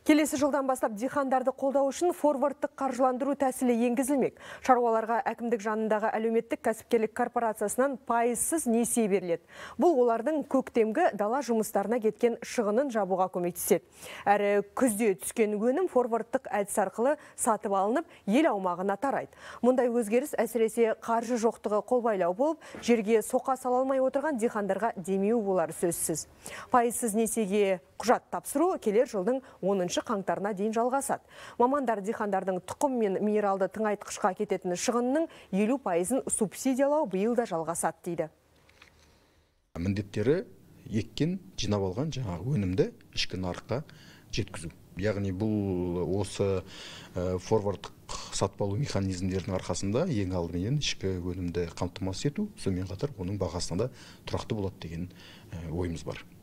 Келесі жылдан бастап дихандарды қолдау үшін форвардтық қаржыландыру тәсілі енгізілмек. Шаруаларға әкімдік жанындағы әлеуметтік кәсіпкерлік корпорациясынан пайызсыз несие беріледі. Бұл олардың көктемгі дала жұмыстарына кеткен шығынын жабуға көмектеседі. Әрі күзде түскен өнім форвардтық әдіс арқылы сатып алынып, ел аумағына тарайды. Мұндай өзгеріс әсіресе қаржы жоқтығы қолбайлау болып, жерге соқа сала алмай отырған дихандарға демеу болары сөзсіз. Пайызсыз несиеге құжат тапсыру келер жылдың 10 қаңтарына дейін жалғасады. Мамандар дихандардың тұқым мен минералды тыңайтқышқа кететін шығынның 50%-ын субсидиялау биыл да жалғасады дейді. Міндеттері еккен, жинап алған жаңағы өнімді ішкі нарыққа жеткізу. Яғни бұл осы форвардтық сатып алу механизмдерінің арқасында ең алдымен ішкі өнімді қамтамасыз ету, сонымен қатар оның бағасында да тұрақты болады деген ойымыз бар.